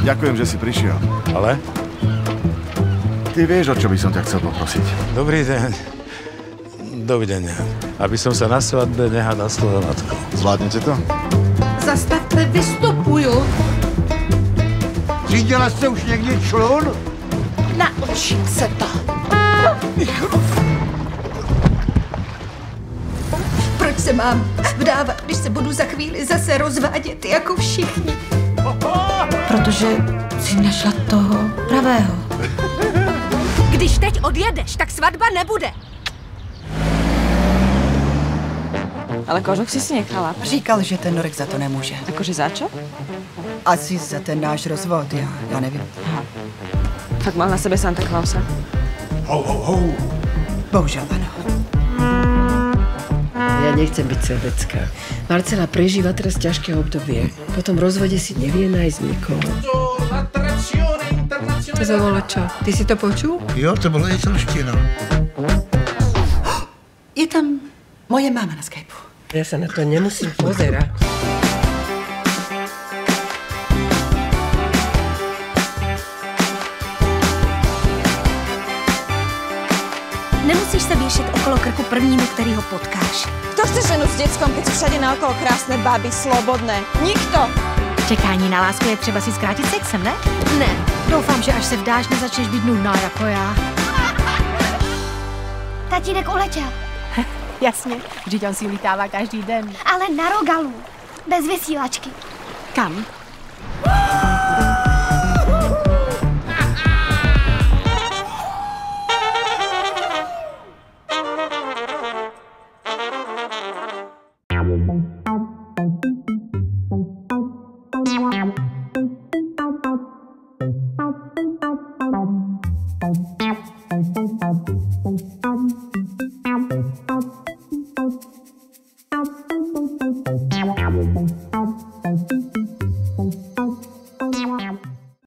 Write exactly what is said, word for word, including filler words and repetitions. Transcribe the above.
Ďakujem, že si prišiel. Ale? Ty vieš, o čo by som ťa chcel poprosiť. Dobrý deň. Dovidenia. Aby som sa na svadbe nehádal s tvojou matkou. Zvládnete to? Zastavte, vystupuju. Řídila jste už někdy člun? Naučím se to. Proč se mám vdávat, když se budu za chvíli zase rozvádět jako všichni? Protože jsi našla toho pravého. Když teď odjedeš, tak svatba nebude. Ale kožuch si si nechala. Říkal, že ten Norek za to nemůže. Akože za čo? Asi za ten náš rozvod, já, já nevím. Aha. Fakt mal na sebe Santa Clausa? Ho, ho, ho. Bohužel ano. Ja nechcem byť sebecká. Marcela prežíva teraz ťažké obdobie. Po tom rozvode si nevie nájsť nikoho. To zavolo čo? Ty si to počul? Jo, to bylo italština. Je tam moje máma na Skypeu. Ja sa na to nemusím pozerať. Nemusíš se věšet okolo krku prvnímu, kterýho potkáš. Kto chce ženu s děckom, keď sú všade naokolo krásne baby, slobodné? Nikto! Čekání na lásku je třeba si zkrátit sexem, ne? Ne. Doufám, že až se vdáš, nezačneš být nudná jako já. Tatínek uletěl, Jasně, vždyť on si ulítává každý den. ale na Rogalu. Bez vysílačky. Kam?